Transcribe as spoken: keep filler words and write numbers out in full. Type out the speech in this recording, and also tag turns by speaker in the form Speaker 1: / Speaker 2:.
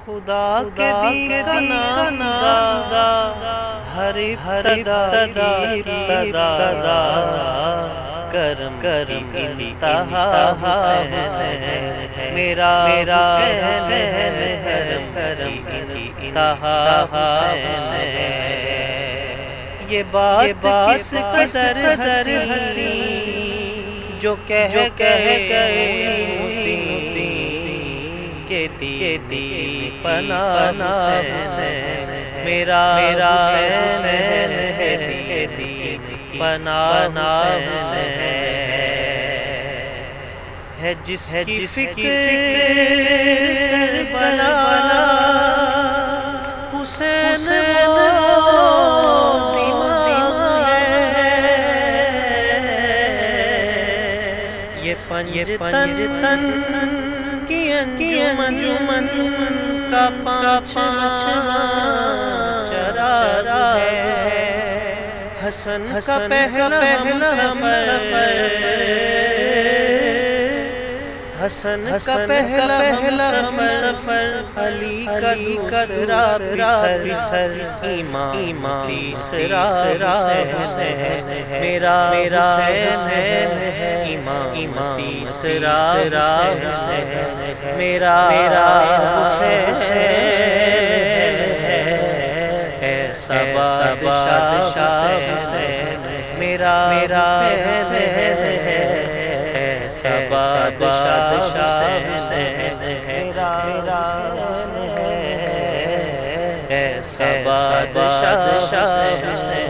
Speaker 1: خدا کے دی کا نام دا ہر ابتدا ابتدا کرم کرم انتہا حسین میرا میرا کرم کرم انتہا حسین یہ بات کس قدر حسین جو کہہ کہہ گئے کہ تیری پناہ حسین میرا میرا حسین ہے تیری پناہ حسین ہے جس کی فکر بلا حسین یہ پنج تن کی انجمن کا پانچواں چراغ ہے حسن کا پہلا سفر حسن کا پہلا سفر علی کا دوسرا سر امام تیسرا حسین میرا میرا حسین ہے امام تیسرا حسین میرا میرا حسین ہے بادشاہ حسین میرا میرا حسین ہے بادشاہ حسین میرا میرا حسین ہے بادشاہ حسین